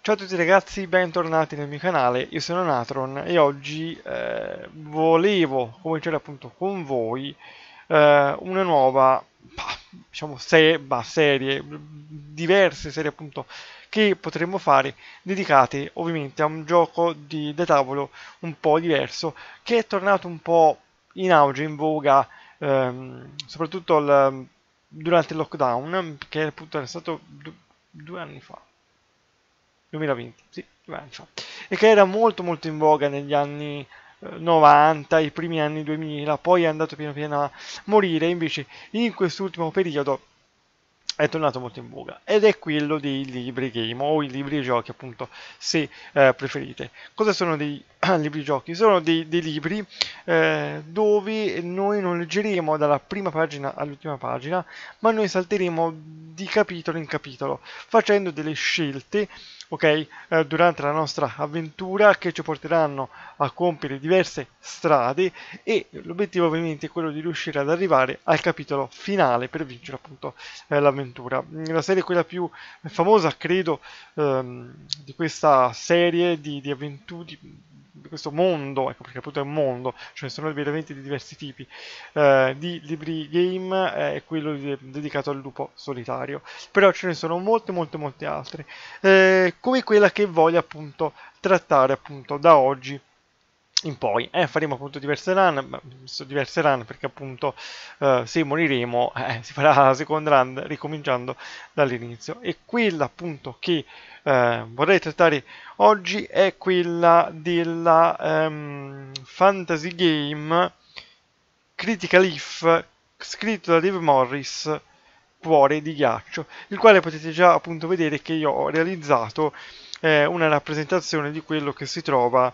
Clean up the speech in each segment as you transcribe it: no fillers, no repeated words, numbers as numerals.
Ciao a tutti ragazzi, bentornati nel mio canale, io sono Natron e oggi volevo cominciare appunto con voi una nuova, diciamo, serie, diverse serie appunto che potremmo fare dedicate ovviamente a un gioco da tavolo un po' diverso che è tornato un po' in auge, in voga, soprattutto durante il lockdown, che appunto è stato 2 anni fa. 2020, sì, 2 anni fa. E che era molto molto in voga negli anni 90, i primi anni 2000, poi è andato piano piano a morire, invece in quest'ultimo periodo è tornato molto in voga ed è quello dei libri game o i libri giochi appunto se preferite. Cosa sono dei libri giochi? Sono dei libri dove noi non leggeremo dalla prima pagina all'ultima pagina, ma noi salteremo di capitolo in capitolo facendo delle scelte, ok, durante la nostra avventura che ci porteranno a compiere diverse strade e l'obiettivo ovviamente è quello di riuscire ad arrivare al capitolo finale per vincere appunto l'avventura. La serie è quella più famosa, credo, di questa serie di avventure, di questo mondo, ecco perché appunto è un mondo, ce ne sono veramente di diversi tipi, di libri game, è quello dedicato al lupo solitario, però ce ne sono molte molte molte altre, come quella che voglio appunto trattare appunto da oggi in poi. Faremo appunto diverse run perché appunto se moriremo si farà la seconda run ricominciando dall'inizio. E quella appunto che vorrei trattare oggi è quella della fantasy game Critical If, scritto da Dave Morris, Cuore di ghiaccio, il quale potete già appunto vedere che io ho realizzato una rappresentazione di quello che si trova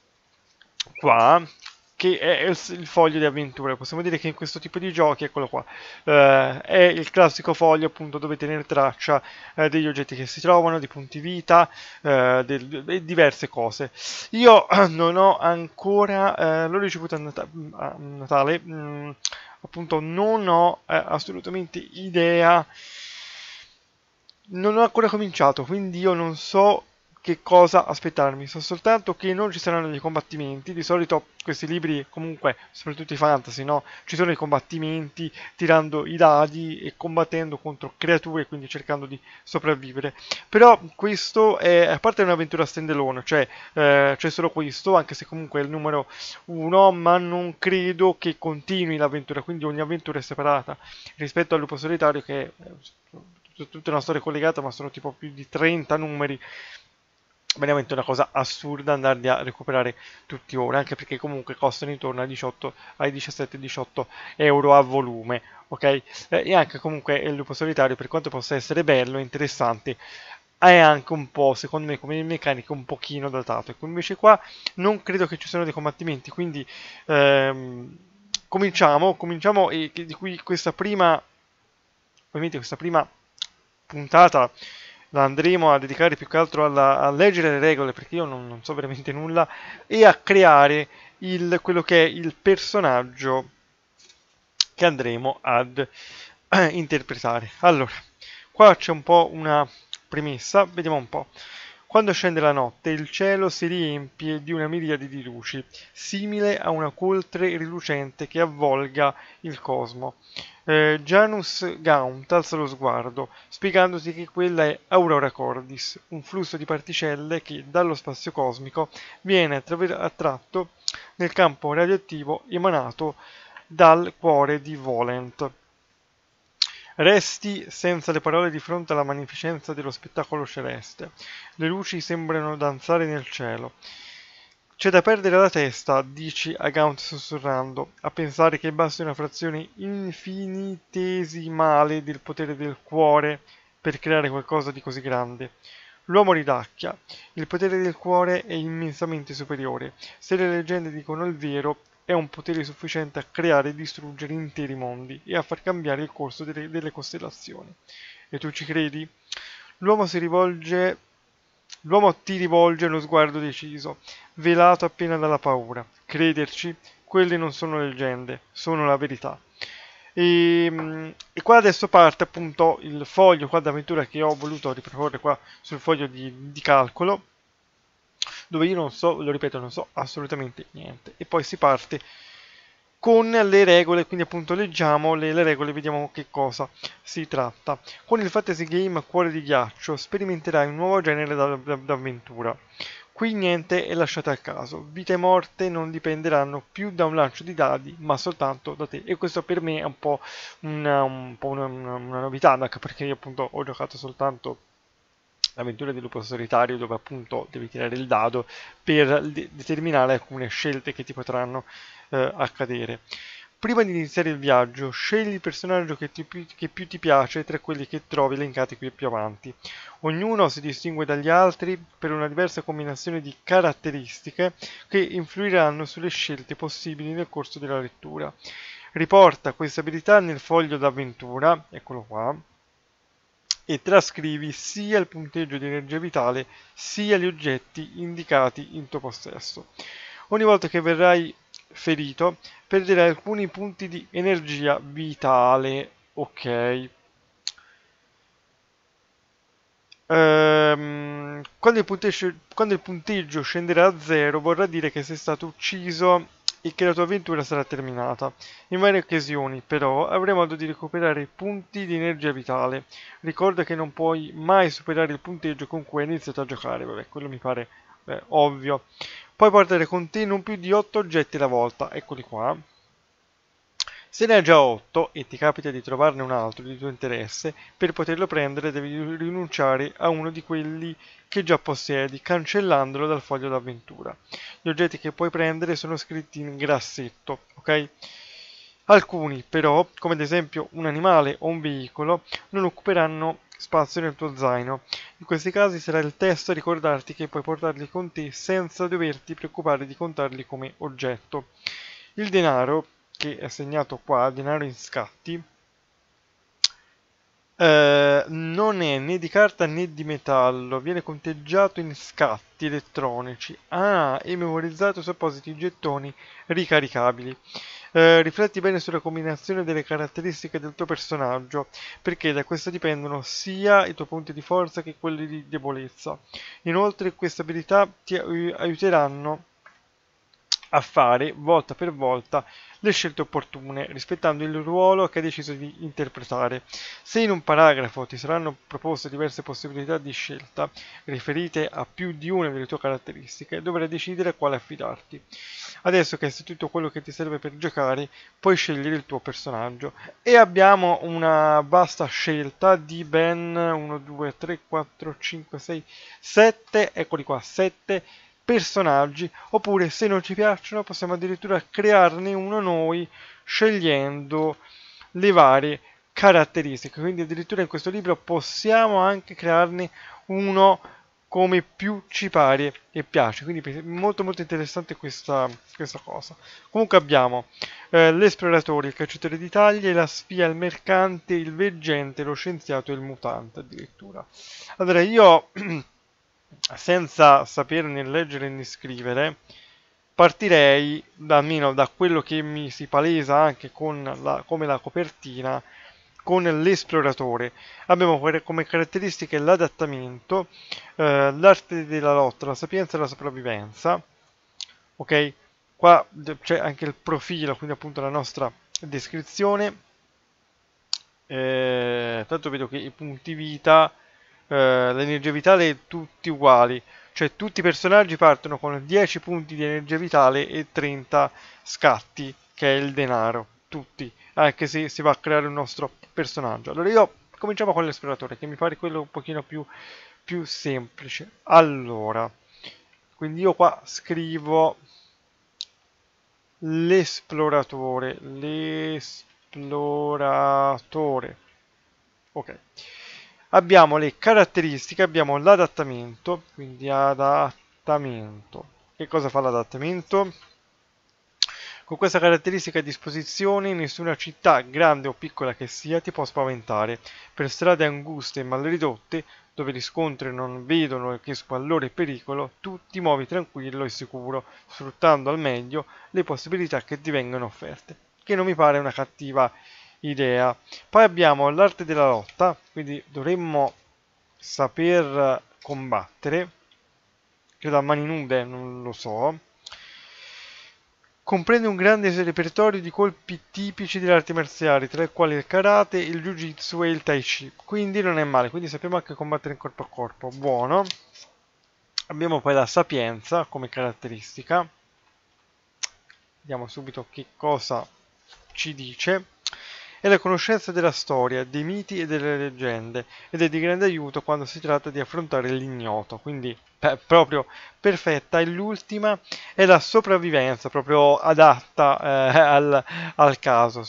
qua, che è il foglio di avventura. Possiamo dire che in questo tipo di giochi, eccolo qua, è il classico foglio appunto dove tenere traccia degli oggetti che si trovano, di punti vita, diverse cose. Io non ho ancora, l'ho ricevuto a Natale, appunto non ho assolutamente idea, non ho ancora cominciato, quindi io non so che cosa aspettarmi. So soltanto che non ci saranno dei combattimenti. Di solito questi libri, comunque, soprattutto i fantasy, no? Ci sono i combattimenti tirando i dadi e combattendo contro creature, quindi cercando di sopravvivere. Però questo è, a parte un'avventura standalone, cioè c'è solo questo, anche se comunque è il numero uno, ma non credo che continui l'avventura, quindi ogni avventura è separata rispetto al lupo solitario che è tutta una storia collegata, ma sono tipo più di 30 numeri. Veramente una cosa assurda andarli a recuperare tutti ora, anche perché comunque costano intorno ai 17-18 euro a volume, ok? E anche comunque il lupo solitario, per quanto possa essere bello e interessante, è anche un po', secondo me, come meccanica un pochino datato. Ecco, invece qua non credo che ci siano dei combattimenti, quindi cominciamo e di cui questa prima puntata la andremo a dedicare più che altro a leggere le regole perché io non so veramente nulla e a creare quello che è il personaggio che andremo ad interpretare. Allora, qua c'è un po' una premessa, vediamo un po'. Quando scende la notte, il cielo si riempie di una miriade di luci, simile a una coltre rilucente che avvolga il cosmo. Janus Gaunt alza lo sguardo, spiegandoti che quella è Aurora Cordis, un flusso di particelle che dallo spazio cosmico viene attratto nel campo radioattivo emanato dal cuore di Volent. Resti senza le parole di fronte alla magnificenza dello spettacolo celeste. Le luci sembrano danzare nel cielo. C'è da perdere la testa, dici a Gaunt sussurrando, a pensare che basti una frazione infinitesimale del potere del cuore per creare qualcosa di così grande. L'uomo ridacchia. Il potere del cuore è immensamente superiore. Se le leggende dicono il vero, è un potere sufficiente a creare e distruggere interi mondi e a far cambiare il corso delle costellazioni. E tu ci credi? L'uomo si rivolge L'uomo ti rivolge uno sguardo deciso, velato appena dalla paura. Crederci, quelle non sono leggende, sono la verità. E qua adesso parte appunto il foglio qua d'avventura che ho voluto riproporre qua sul foglio di calcolo, dove io non so, lo ripeto, non so assolutamente niente. E poi si parte con le regole, quindi appunto leggiamo le regole, vediamo che cosa si tratta. Con il fantasy game Cuore di Ghiaccio sperimenterai un nuovo genere d'avventura. Qui niente è lasciato al caso, vita e morte non dipenderanno più da un lancio di dadi, ma soltanto da te. E questo per me è una novità, anche perché io appunto ho giocato soltanto l'avventura del lupo solitario, dove appunto devi tirare il dado per determinare alcune scelte che ti potranno accadere. Prima di iniziare il viaggio, scegli il personaggio che più ti piace tra quelli che trovi elencati qui più avanti. Ognuno si distingue dagli altri per una diversa combinazione di caratteristiche che influiranno sulle scelte possibili nel corso della lettura. Riporta queste abilità nel foglio d'avventura, eccolo qua, e trascrivi sia il punteggio di energia vitale sia gli oggetti indicati in tuo possesso. Ogni volta che verrai ferito, perderai alcuni punti di energia vitale. Ok. Quando il punteggio scenderà a zero, vorrà dire che sei stato ucciso e che la tua avventura sarà terminata. In varie occasioni, però, avrai modo di recuperare punti di energia vitale. Ricorda che non puoi mai superare il punteggio con cui hai iniziato a giocare. Vabbè, quello mi pare ovvio. Puoi portare con te non più di 8 oggetti alla volta. Eccoli qua. Se ne hai già 8 e ti capita di trovarne un altro di tuo interesse, per poterlo prendere devi rinunciare a uno di quelli che già possiedi, cancellandolo dal foglio d'avventura. Gli oggetti che puoi prendere sono scritti in grassetto, ok? Alcuni, però, come ad esempio un animale o un veicolo, non occuperanno spazio nel tuo zaino. In questi casi sarà il testo a ricordarti che puoi portarli con te senza doverti preoccupare di contarli come oggetto. Il denaro, che è segnato qua, denaro in scatti, non è né di carta né di metallo, viene conteggiato in scatti elettronici. Ah, e memorizzato su appositi gettoni ricaricabili. Rifletti bene sulla combinazione delle caratteristiche del tuo personaggio, perché da questo dipendono sia i tuoi punti di forza che quelli di debolezza. Inoltre, queste abilità ti aiuteranno a fare volta per volta le scelte opportune, rispettando il ruolo che hai deciso di interpretare. Se in un paragrafo ti saranno proposte diverse possibilità di scelta, riferite a più di una delle tue caratteristiche, dovrai decidere a quale affidarti. Adesso che hai tutto quello che ti serve per giocare, puoi scegliere il tuo personaggio. E abbiamo una vasta scelta di ben 1, 2, 3, 4, 5, 6, 7, eccoli qua, 7 personaggi, oppure se non ci piacciono possiamo addirittura crearne uno noi scegliendo le varie caratteristiche. Quindi addirittura in questo libro possiamo anche crearne uno come più ci pare e piace. Quindi molto molto interessante questa cosa. Comunque abbiamo l'esploratore, il cacciatore di taglie, la spia, il mercante, il veggente, lo scienziato e il mutante addirittura. Allora io senza saper né leggere né scrivere, partirei almeno da quello che mi si palesa anche come la copertina, con l'esploratore. Abbiamo come caratteristiche l'adattamento, l'arte della lotta, la sapienza e la sopravvivenza. Ok? Qua c'è anche il profilo, quindi appunto la nostra descrizione. Tanto vedo che i punti vita, l'energia vitale tutti uguali, cioè tutti i personaggi partono con 10 punti di energia vitale e 30 scatti, che è il denaro, tutti, anche se si va a creare un nostro personaggio. Allora io cominciamo con l'esploratore, che mi pare quello un pochino più semplice. Allora, quindi io qua scrivo l'esploratore. Ok. Abbiamo le caratteristiche, abbiamo l'adattamento, quindi adattamento. Che cosa fa l'adattamento? Con questa caratteristica a disposizione, nessuna città, grande o piccola che sia, ti può spaventare. Per strade anguste e mal ridotte, dove gli scontri non vedono che squallore e pericolo, tu ti muovi tranquillo e sicuro, sfruttando al meglio le possibilità che ti vengono offerte. Che non mi pare una cattiva idea. Poi abbiamo l'arte della lotta, quindi dovremmo saper combattere, credo a mani nude, non lo so. Comprende un grande repertorio di colpi tipici delle arti marziali, tra i quali il karate, il jiu-jitsu e il tai chi. Quindi non è male, quindi sappiamo anche combattere in corpo a corpo. Buono. Abbiamo poi la sapienza come caratteristica. Vediamo subito che cosa ci dice. È la conoscenza della storia, dei miti e delle leggende ed è di grande aiuto quando si tratta di affrontare l'ignoto, quindi proprio perfetta. E l'ultima è la sopravvivenza, proprio adatta al caso,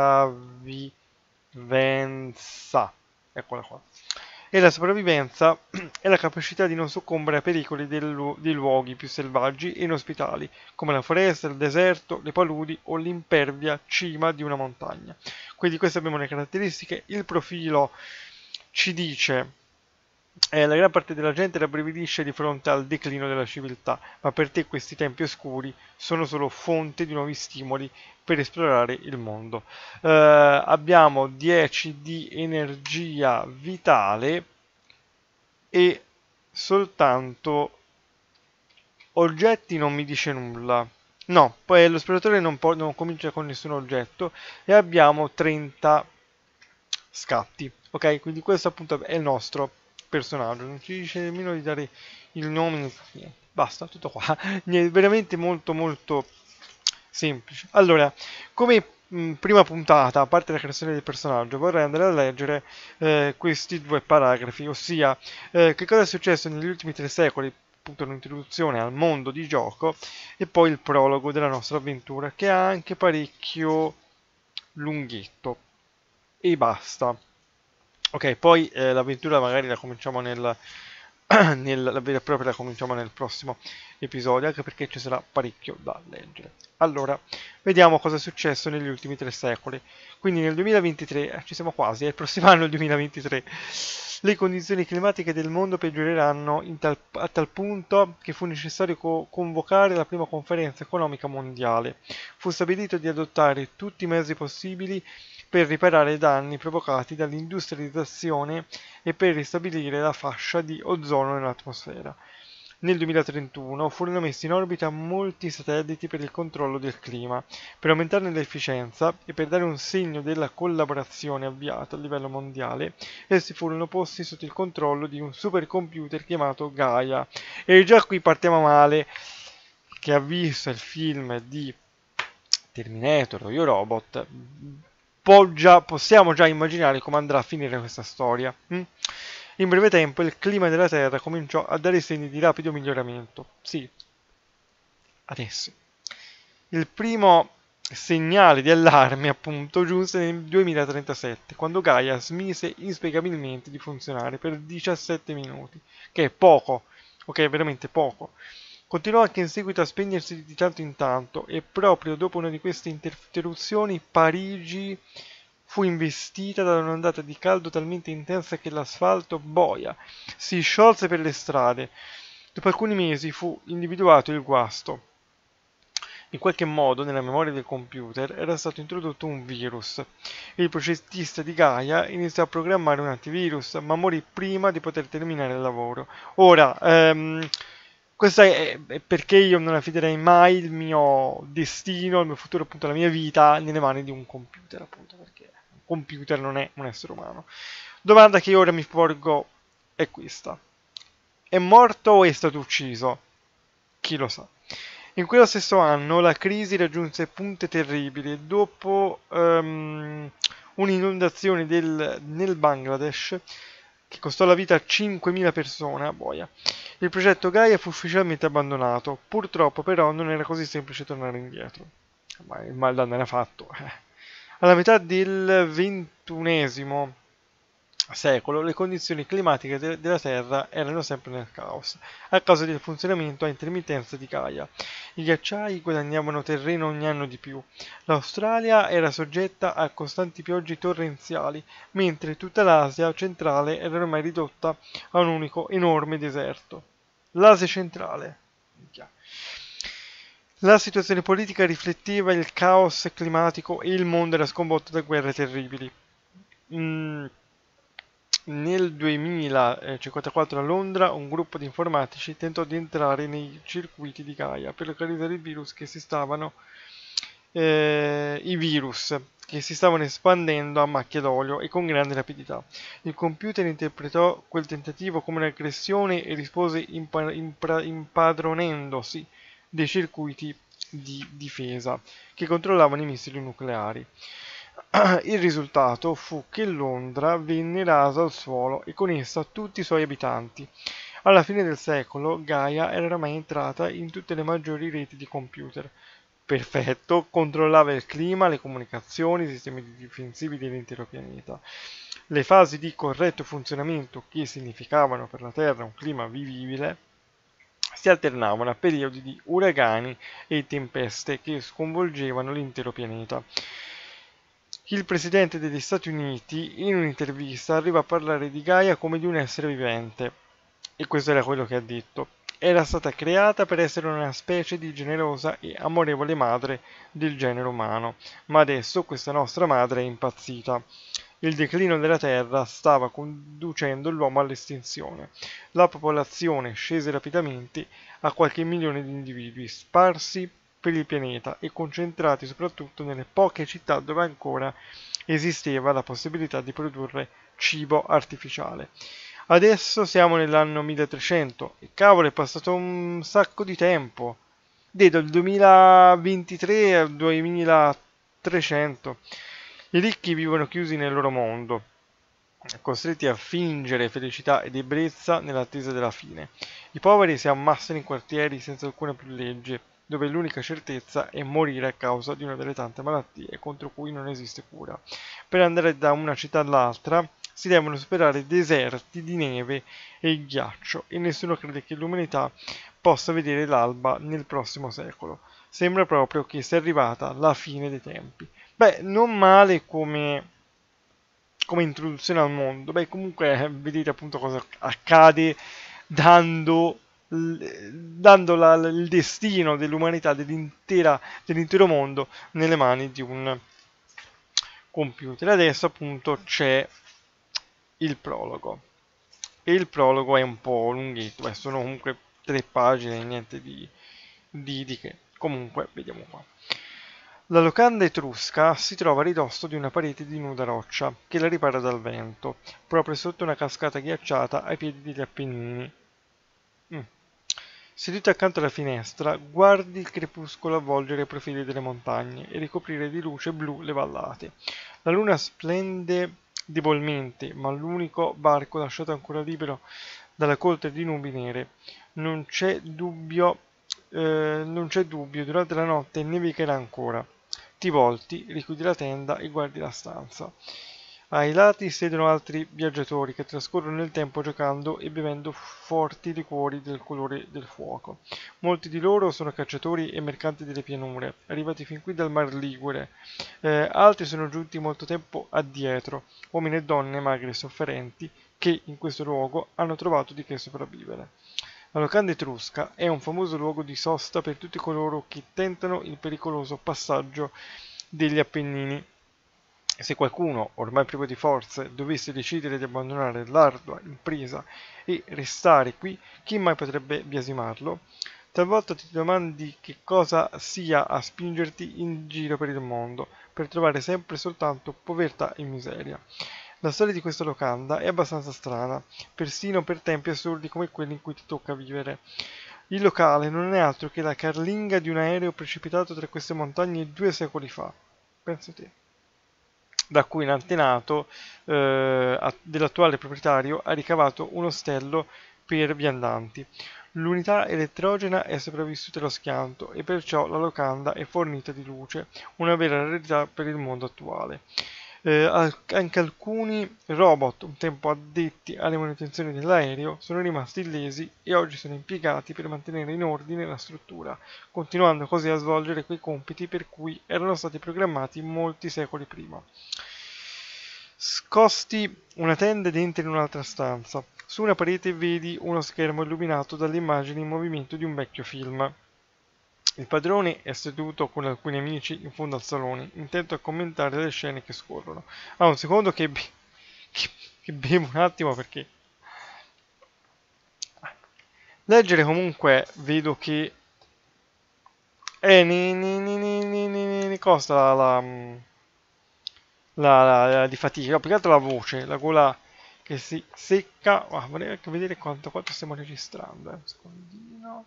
sopravvivenza, eccola qua. E la sopravvivenza è la capacità di non soccombere a pericoli dei luoghi più selvaggi e inospitali, come la foresta, il deserto, le paludi o l'impervia cima di una montagna. Quindi queste abbiamo le caratteristiche. Il profilo ci dice la gran parte della gente rabbrividisce di fronte al declino della civiltà, ma per te questi tempi oscuri sono solo fonte di nuovi stimoli per esplorare il mondo. Abbiamo 10 di energia vitale e soltanto oggetti non mi dice nulla. No, poi lo esploratore non comincia con nessun oggetto e abbiamo 30 scatti. Ok, quindi questo appunto è il nostro personaggio. Non ci dice nemmeno di dare il nome, niente. Basta, tutto qua. Niente, veramente molto molto semplice. Allora, come prima puntata, a parte la creazione del personaggio, vorrei andare a leggere questi due paragrafi, ossia che cosa è successo negli ultimi 3 secoli, appunto un'introduzione al mondo di gioco e poi il prologo della nostra avventura, che è anche parecchio lunghetto. E basta. Ok, poi l'avventura magari la cominciamo la vera e propria la cominciamo nel prossimo episodio, anche perché ci sarà parecchio da leggere. Allora, vediamo cosa è successo negli ultimi 3 secoli. Quindi nel 2023, ci siamo quasi, è il prossimo anno il 2023, le condizioni climatiche del mondo peggioreranno a tal punto che fu necessario convocare la prima conferenza economica mondiale. Fu stabilito di adottare tutti i mezzi possibili per riparare i danni provocati dall'industrializzazione e per ristabilire la fascia di ozono nell'atmosfera. Nel 2031 furono messi in orbita molti satelliti per il controllo del clima. Per aumentarne l'efficienza e per dare un segno della collaborazione avviata a livello mondiale, essi furono posti sotto il controllo di un supercomputer chiamato Gaia. E già qui partiamo male. Chi ha visto il film di Terminator o Io Robot possiamo già immaginare come andrà a finire questa storia. In breve tempo il clima della Terra cominciò a dare segni di rapido miglioramento. Sì, adesso. Il primo segnale di allarme, appunto, giunse nel 2037, quando Gaia smise inspiegabilmente di funzionare per 17 minuti, che è poco, ok, veramente poco. Continuò anche in seguito a spegnersi di tanto in tanto e proprio dopo una di queste interruzioni Parigi fu investita da un'ondata di caldo talmente intensa che l'asfalto boia, si sciolse per le strade. Dopo alcuni mesi fu individuato il guasto. In qualche modo nella memoria del computer era stato introdotto un virus. Il progettista di Gaia iniziò a programmare un antivirus, ma morì prima di poter terminare il lavoro. Ora, questo è perché io non affiderei mai il mio destino, il mio futuro, appunto la mia vita, nelle mani di un computer, appunto, perché un computer non è un essere umano. Domanda che ora mi porgo è questa. È morto o è stato ucciso? Chi lo sa. In quello stesso anno la crisi raggiunse punte terribili e dopo un'inondazione nel Bangladesh che costò la vita a 5.000 persone a boia. Il progetto Gaia fu ufficialmente abbandonato, purtroppo però non era così semplice tornare indietro. Ma il mal danno era fatto. Alla metà del XXI secolo le condizioni climatiche della Terra erano sempre nel caos, a causa del funzionamento a intermittenza di Gaia. I ghiacciai guadagnavano terreno ogni anno di più. L'Australia era soggetta a costanti piogge torrenziali, mentre tutta l'Asia centrale era ormai ridotta a un unico enorme deserto. L'Asia centrale. La situazione politica rifletteva il caos climatico e il mondo era sconvolto da guerre terribili. Mm, Nel 2054 a Londra un gruppo di informatici tentò di entrare nei circuiti di Gaia per localizzare i virus che si stavano espandendo a macchia d'olio e con grande rapidità. Il computer interpretò quel tentativo come un'aggressione e rispose impadronendosi dei circuiti di difesa che controllavano i missili nucleari. Il risultato fu che Londra venne rasa al suolo e con essa tutti i suoi abitanti. Alla fine del secolo Gaia era ormai entrata in tutte le maggiori reti di computer. Perfetto, controllava il clima, le comunicazioni, i sistemi difensivi dell'intero pianeta. Le fasi di corretto funzionamento, che significavano per la Terra un clima vivibile, si alternavano a periodi di uragani e tempeste che sconvolgevano l'intero pianeta. Il presidente degli Stati Uniti in un'intervista arriva a parlare di Gaia come di un essere vivente, e questo era quello che ha detto. Era stata creata per essere una specie di generosa e amorevole madre del genere umano, ma adesso questa nostra madre è impazzita. Il declino della Terra stava conducendo l'uomo all'estinzione. La popolazione scese rapidamente a qualche milione di individui sparsi per il pianeta e concentrati soprattutto nelle poche città dove ancora esisteva la possibilità di produrre cibo artificiale. Adesso siamo nell'anno 1300 e cavolo è passato un sacco di tempo. Dal 2023 al 2300. I ricchi vivono chiusi nel loro mondo, costretti a fingere felicità ed ebbrezza nell'attesa della fine. I poveri si ammassano in quartieri senza alcuna più legge, dove l'unica certezza è morire a causa di una delle tante malattie contro cui non esiste cura. Per andare da una città all'altra si devono superare deserti di neve e ghiaccio e nessuno crede che l'umanità possa vedere l'alba nel prossimo secolo. Sembra proprio che sia arrivata la fine dei tempi. Beh, non male come introduzione al mondo. Beh, comunque vedete appunto cosa accade dando, il destino dell'umanità, dell'intero mondo nelle mani di un computer. Adesso appunto c'è il prologo. E il prologo è un po' lunghetto, beh, sono comunque 3 pagine, niente di che. Comunque, vediamo qua. La locanda etrusca si trova a ridosso di una parete di nuda roccia che la ripara dal vento, proprio sotto una cascata ghiacciata ai piedi degli Appennini. Seduta accanto alla finestra, guardi il crepuscolo avvolgere i profili delle montagne e ricoprire di luce blu le vallate. La luna splende debolmente, ma l'unico barco lasciato ancora libero dalla coltre di nubi nere. Non c'è dubbio, durante la notte nevicherà ancora. Ti volti, richiudi la tenda e guardi la stanza. Ai lati siedono altri viaggiatori che trascorrono il tempo giocando e bevendo forti liquori del colore del fuoco. Molti di loro sono cacciatori e mercanti delle pianure, arrivati fin qui dal Mar Ligure. Altri sono giunti molto tempo addietro, uomini e donne magri e sofferenti che in questo luogo hanno trovato di che sopravvivere. La locanda etrusca è un famoso luogo di sosta per tutti coloro che tentano il pericoloso passaggio degli Appennini. Se qualcuno, ormai privo di forze, dovesse decidere di abbandonare l'ardua impresa e restare qui, chi mai potrebbe biasimarlo? Talvolta ti domandi che cosa sia a spingerti in giro per il mondo, per trovare sempre soltanto povertà e miseria. La storia di questa locanda è abbastanza strana, persino per tempi assurdi come quelli in cui ti tocca vivere. Il locale non è altro che la carlinga di un aereo precipitato tra queste montagne 2 secoli fa. Pensa te. Da cui l'antenato dell'attuale proprietario ha ricavato un ostello per viandanti. L'unità elettrogena è sopravvissuta allo schianto e perciò la locanda è fornita di luce, una vera rarità per il mondo attuale. Anche alcuni robot, un tempo addetti alle manutenzioni dell'aereo, sono rimasti illesi e oggi sono impiegati per mantenere in ordine la struttura, continuando così a svolgere quei compiti per cui erano stati programmati molti secoli prima. Scosti una tenda ed entri in un'altra stanza. Su una parete vedi uno schermo illuminato dalle immagini in movimento di un vecchio film. Il padrone è seduto con alcuni amici in fondo al salone, intento a commentare le scene che scorrono. Ah, un secondo che, che bevo un attimo perché... Leggere comunque vedo che... ne costa di fatica, più che altro la voce, la gola che si secca. Ah, vorrei anche vedere quanto stiamo registrando. Un secondino.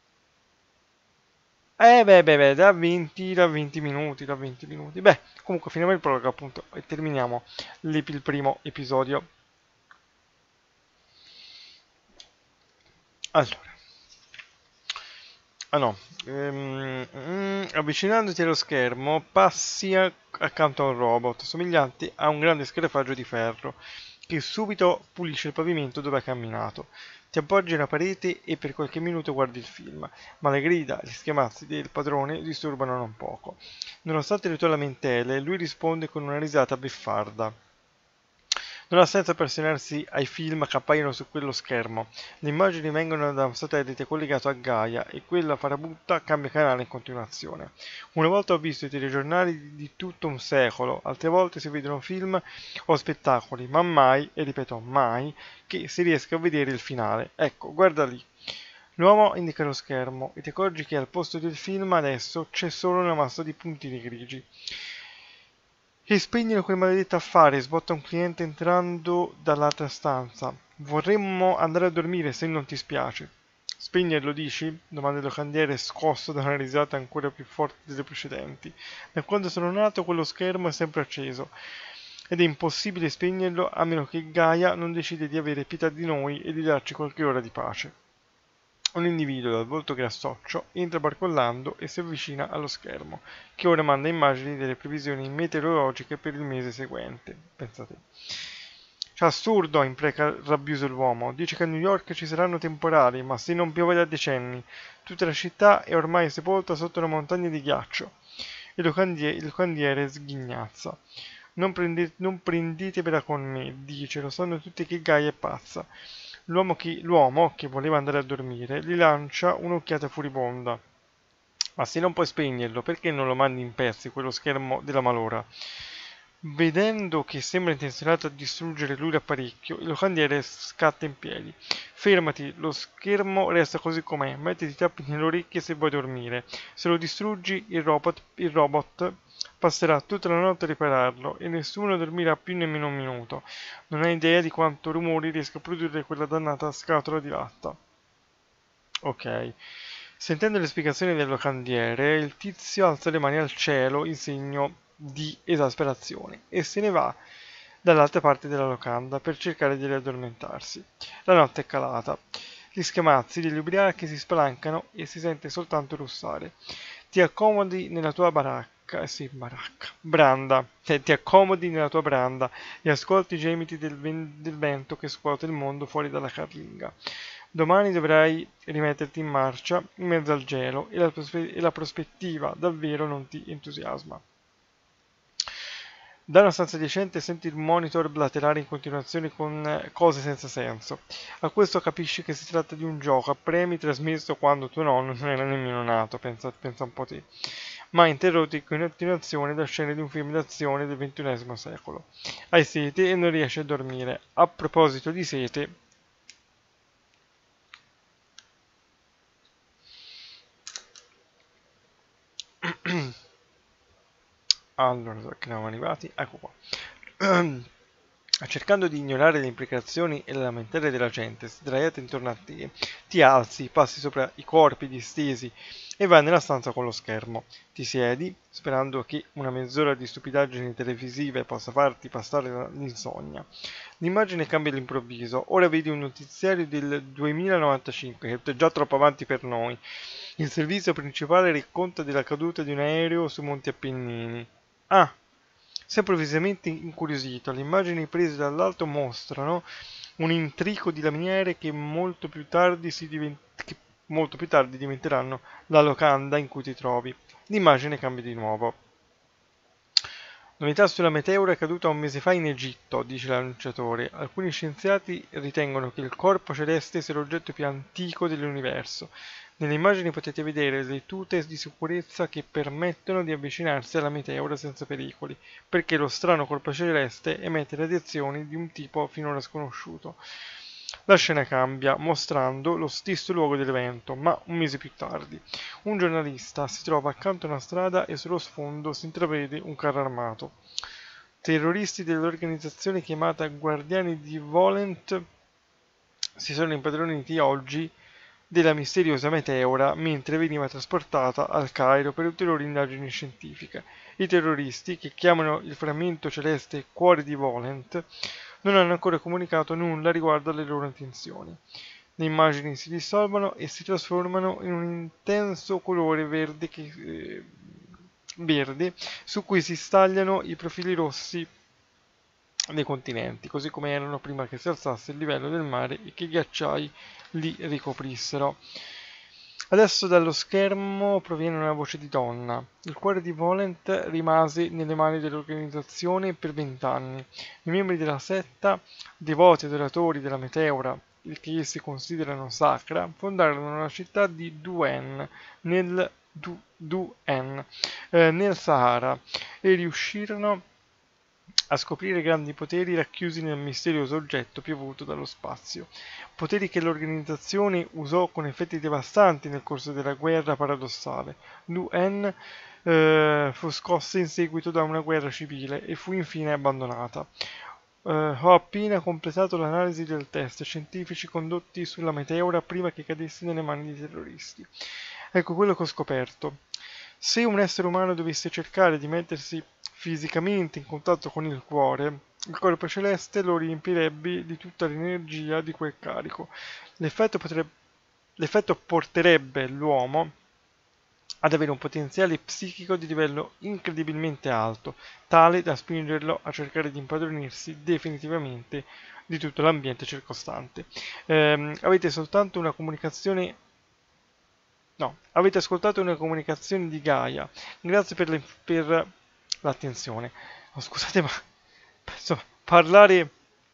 Beh, da 20 minuti, da 20 minuti. Beh, comunque finiamo il prologo appunto e terminiamo il primo episodio. Allora, ah no, avvicinandoti allo schermo passi accanto a un robot somigliante a un grande scarafaggio di ferro che subito pulisce il pavimento dove ha camminato. Ti appoggi alla parete e per qualche minuto guardi il film, ma le grida e gli schiamazzi del padrone disturbano non poco. Nonostante le tue lamentele, lui risponde con una risata beffarda. Non ha senso appassionarsi ai film che appaiono su quello schermo. Le immagini vengono da un satellite collegato a Gaia e quella farabutta cambia canale in continuazione. Una volta ho visto i telegiornali di tutto un secolo, altre volte si vedono film o spettacoli, ma mai, e ripeto mai, che si riesca a vedere il finale. Ecco, guarda lì. L'uomo indica lo schermo e ti accorgi che al posto del film adesso c'è solo una massa di puntini grigi. E spegnono quel maledetto affare, sbotta un cliente entrando dall'altra stanza. Vorremmo andare a dormire se non ti spiace. Spegnerlo, dici? Domanda il locandiere, scosso da una risata ancora più forte delle precedenti. Da quando sono nato quello schermo è sempre acceso ed è impossibile spegnerlo a meno che Gaia non decide di avere pietà di noi e di darci qualche ora di pace. Un individuo dal volto grassoccio entra barcollando e si avvicina allo schermo, che ora manda immagini delle previsioni meteorologiche per il mese seguente. Pensate. C'è assurdo, impreca rabbioso l'uomo. Dice che a New York ci saranno temporali, ma se non piove da decenni. Tutta la città è ormai sepolta sotto una montagna di ghiaccio. Il locandiere sghignazza. Non prendetevela con me, dice, lo sanno tutti che Gaia è pazza. L'uomo, che voleva andare a dormire, gli lancia un'occhiata furibonda. Ma se non puoi spegnerlo, perché non lo mandi in pezzi quello schermo della malora? Vedendo che sembra intenzionato a distruggere lui l'apparecchio, il locandiere scatta in piedi. Fermati, lo schermo resta così com'è, mettiti i tappi nelle orecchie se vuoi dormire. Se lo distruggi, il robot passerà tutta la notte a ripararlo e nessuno dormirà più nemmeno un minuto. Non hai idea di quanto rumori riesca a produrre quella dannata scatola di latta. Ok. Sentendo le spiegazioni del locandiere, il tizio alza le mani al cielo in segno di esasperazione e se ne va dall'altra parte della locanda per cercare di riaddormentarsi. La notte è calata. Gli schiamazzi degli ubriachi si spalancano e si sente soltanto russare. Ti accomodi nella tua branda. Ti accomodi nella tua branda e ascolti i gemiti del vento che scuote il mondo fuori dalla carlinga. Domani dovrai rimetterti in marcia in mezzo al gelo e la prospettiva davvero non ti entusiasma. Da una stanza adiacente senti il monitor blaterare in continuazione con cose senza senso. A questo capisci che si tratta di un gioco a premi trasmesso quando tuo nonno non era nemmeno nato, pensa un po' te, ma interrotti in continuazione da scene di un film d'azione del XXI secolo. Hai sete e non riesci a dormire. A proposito di sete, allora, che eravamo arrivati? Ecco qua. Cercando di ignorare le imprecazioni e le lamentele della gente sdraiata intorno a te, ti alzi, passi sopra i corpi distesi e vai nella stanza con lo schermo. Ti siedi, sperando che una mezz'ora di stupidaggini televisive possa farti passare l'insonnia. L'immagine cambia all'improvviso. Ora vedi un notiziario del 2095, che è già troppo avanti per noi. Il servizio principale racconta della caduta di un aereo sui Monti Appennini. Ah! Sei improvvisamente incuriosito, le immagini prese dall'alto mostrano un intrico di lamiere che molto più tardi diventeranno la locanda in cui ti trovi. L'immagine cambia di nuovo. Novità sulla meteora caduta un mese fa in Egitto, dice l'annunciatore. Alcuni scienziati ritengono che il corpo celeste sia l'oggetto più antico dell'universo. Nelle immagini potete vedere le tute di sicurezza che permettono di avvicinarsi alla meteora senza pericoli, perché lo strano corpo celeste emette radiazioni di un tipo finora sconosciuto. La scena cambia, mostrando lo stesso luogo dell'evento, ma un mese più tardi. Un giornalista si trova accanto a una strada e sullo sfondo si intravede un carro armato. Terroristi dell'organizzazione chiamata Guardiani di Volent si sono impadroniti oggi della misteriosa meteora mentre veniva trasportata al Cairo per ulteriori indagini scientifiche. I terroristi, che chiamano il frammento celeste Cuore di Volent, non hanno ancora comunicato nulla riguardo alle loro intenzioni. Le immagini si dissolvono e si trasformano in un intenso colore verde su cui si stagliano i profili rossi dei continenti, così come erano prima che si alzasse il livello del mare e che i ghiacciai li ricoprissero. Adesso dallo schermo proviene una voce di donna. Il cuore di Volent rimase nelle mani dell'organizzazione per 20 anni. I membri della setta, devoti adoratori della meteora, il che essi considerano sacra, fondarono la città di Duen nel Sahara e riuscirono a scoprire grandi poteri racchiusi nel misterioso oggetto piovuto dallo spazio. Poteri che l'organizzazione usò con effetti devastanti nel corso della guerra paradossale. Lu-En fu scossa in seguito da una guerra civile e fu infine abbandonata. Ho appena completato l'analisi del test scientifici condotti sulla meteora prima che cadesse nelle mani dei terroristi. Ecco quello che ho scoperto. Se un essere umano dovesse cercare di mettersi fisicamente in contatto con il corpo celeste lo riempirebbe di tutta l'energia di quel carico. L'effetto porterebbe l'uomo ad avere un potenziale psichico di livello incredibilmente alto, tale da spingerlo a cercare di impadronirsi definitivamente di tutto l'ambiente circostante. Avete soltanto una comunicazione. No, avete ascoltato una comunicazione di Gaia. Grazie per l'attenzione. Oh, scusate, ma penso parlare,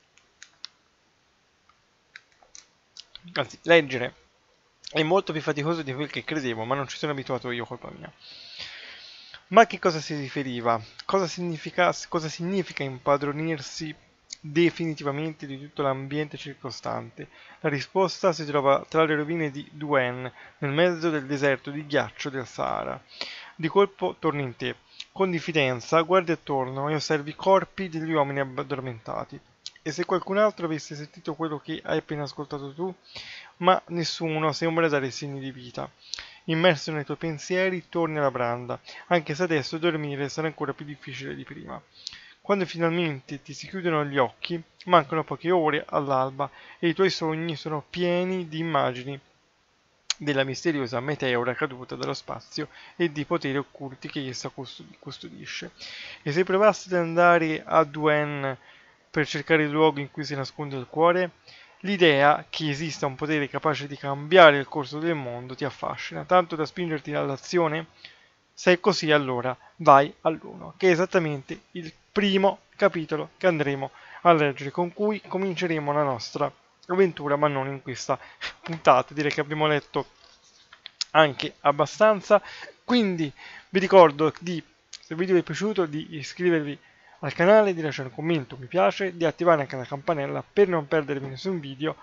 anzi, leggere è molto più faticoso di quel che credevo, ma non ci sono abituato io, colpa mia. Ma a che cosa si riferiva? Cosa significa impadronirsi definitivamente di tutto l'ambiente circostante? La risposta si trova tra le rovine di Duen, nel mezzo del deserto di ghiaccio del Sahara. Di colpo torni in te. Con diffidenza guardi attorno e osservi i corpi degli uomini addormentati. E se qualcun altro avesse sentito quello che hai appena ascoltato tu, ma nessuno sembra dare segni di vita. Immerso nei tuoi pensieri, torni alla branda, anche se adesso dormire sarà ancora più difficile di prima. Quando finalmente ti si chiudono gli occhi, mancano poche ore all'alba e i tuoi sogni sono pieni di immagini della misteriosa meteora caduta dallo spazio e di poteri occulti che essa custodisce. E se provassi ad andare a Duen per cercare il luogo in cui si nasconde il cuore, l'idea che esista un potere capace di cambiare il corso del mondo ti affascina, tanto da spingerti all'azione? Se è così, allora vai all'1, che è esattamente il primo capitolo che andremo a leggere, con cui cominceremo la nostra avventura, ma non in questa puntata. Direi che abbiamo letto anche abbastanza, quindi vi ricordo di, se il video vi è piaciuto, di iscrivervi al canale, di lasciare un commento, mi piace, di attivare anche la campanella per non perdervi nessun video,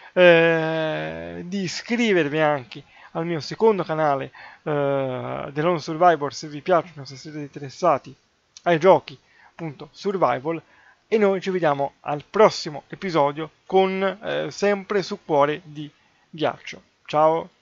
di iscrivervi anche al mio secondo canale, The Lone Survivor, se vi piacciono, se siete interessati ai giochi appunto survival, e noi ci vediamo al prossimo episodio con sempre su Cuore di Ghiaccio. Ciao!